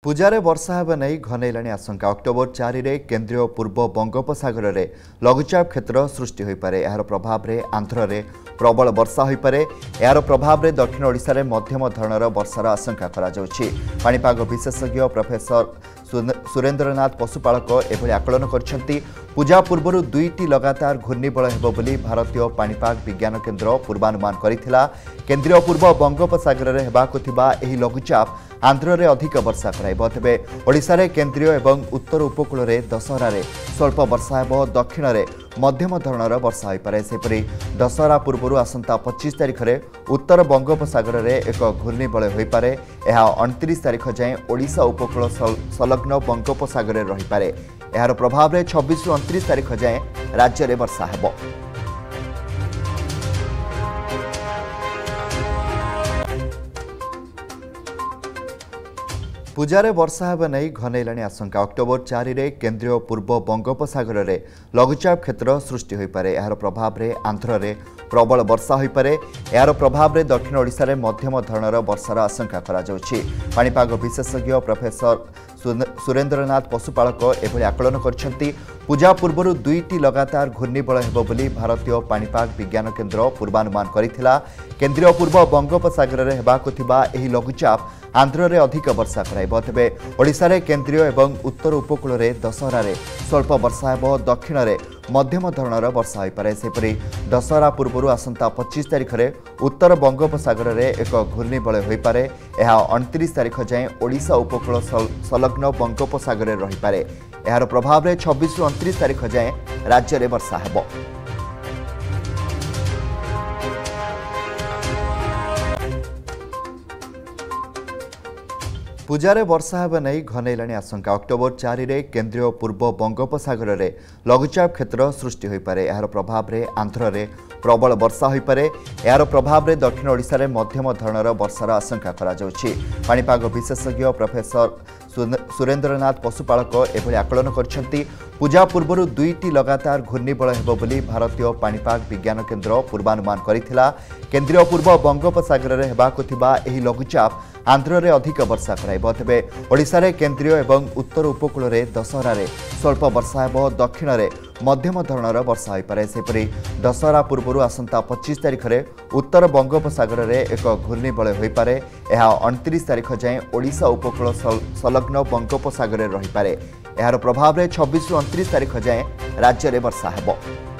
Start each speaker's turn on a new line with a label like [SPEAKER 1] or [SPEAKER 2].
[SPEAKER 1] पूजारे वर्षा हेबा नहीं घनैलाणी आशंका अक्टोबर 4 रे केंद्रीय पूर्व बंगोपसागर में लघुचाप क्षेत्र सृष्टि हो पारे। यार प्रभाव में आंध्र में प्रबल वर्षा हो पारे। यार प्रभाव में दक्षिण ओडिशा रे मध्यम धरणर वर्षार आशंका करा जाउछि। पाणीपाग विशेषज्ञ प्रोफेसर सुरेंद्रनाथ पशुपालक एभली आकलन करछन्ति। पूजा पूर्व दुईटी लगातार घूर्णिबल हेबो बोली भारतीय पाणीपाग विज्ञान केन्द्र पूर्वानुमान करिथिला। केंद्रीय पूर्व बंगोपसागर में हेबाकु थिबा एही लघुचाप आंध्र रे अधिक वर्षा कराइब। तेबे ओडिशा रे केंद्रीय एवं उत्तर उपकूल रे दशहरा रे स्वल्प वर्षा हेबो। दक्षिण रे मध्यम धरणर वर्षा हो पारे। सेपरि दशहरा पूर्व आसंता 25 तारिख रे उत्तर बंगोपसागर रे एक घूर्णिबल हो पारे। यह 29 तारिख जाए ओडिशा उपकूल संलग्न बंगोपसागर रे रही पारे। यार प्रभाव में 26 रु 29 तारिख जाए राज्य में वर्षा हेबो। पूजारे वर्षा हेबा नहीं घनैलाणी आशंका अक्टोबर 4 रे केंद्रीय पूर्व बंगोपसागर में लघुचाप क्षेत्र सृष्टि हो पारे। यार प्रभाव में आंध्र में प्रबल वर्षा हो पारे। यार प्रभाव में दक्षिण ओडिशा रे मध्यम धरणर वर्षार आशंका करा जाउछि। पाणीपाग विशेषज्ञ प्रोफेसर सुरेंद्रनाथ पशुपालक एभली आकलन करछन्ति। पूजा पूर्व दुईटी लगातार घूर्णिबल हेबो बोली भारतीय पाणीपाग विज्ञान केन्द्र पूर्वानुमान करिथिला। केंद्रीय पूर्व बंगोपसागर में हेबाकु थिबा एही लघुचाप आंध्र रे अधिक वर्षा कराइब। तेबे ओडिशा रे केंद्रीय एवं उत्तर उपकूल रे दशहरा रे स्वल्प वर्षा हेबो। दक्षिण रे मध्यम धरणर वर्षा हो पारे। सेपरि दशहरा पूर्व आसंता 25 तारिख रे उत्तर बंगोपसागर रे एक घूर्णिबल हो पारे। यह 29 तारिख जाए ओडिशा उपकूल संलग्न बंगोपसागर रे रही पारे। यार प्रभाव में 26 रु 29 तारिख जाए राज्य में वर्षा हेबो। पूजारे वर्षा हेबा नहीं घनैलाणी आशंका अक्टोबर 4 रे केंद्रीय पूर्व बंगोपसागर में लघुचाप क्षेत्र सृष्टि हो पारे। यार प्रभाव में आंध्र में प्रबल वर्षा हो पारे। यार प्रभाव में दक्षिण ओडिशा रे मध्यम धरणर वर्षार आशंका करा जाउछि। पाणीपाग विशेषज्ञ प्रोफेसर सुरेंद्रनाथ पशुपालक एभली आकलन करछन्ति। पूजा पूर्व दुईटी लगातार घूर्णिबल हेबो बोली भारतीय पाणीपाग विज्ञान केन्द्र पूर्वानुमान करिथिला। केंद्रीय पूर्व बंगोपसागर में हेबाकु थिबा एही लघुचाप आंध्र रे अधिक वर्षा कराइब। तेबे ओडिशा रे केंद्रीय एवं उत्तर उपकूल रे दशहरा रे स्वल्प वर्षा हेबो। दक्षिण रे मध्यम धरणर वर्षा हो पारे। सेपरि दशहरा पूर्व आसंता 25 तारिख रे उत्तर बंगोपसागर रे एक घूर्णिबल हो पारे। यह 29 तारिख जाए ओडिशा उपकूल संलग्न बंगोपसागर रे रही पारे। यार प्रभाव में 26 रु 29 तारिख जाए राज्य में वर्षा हेबो।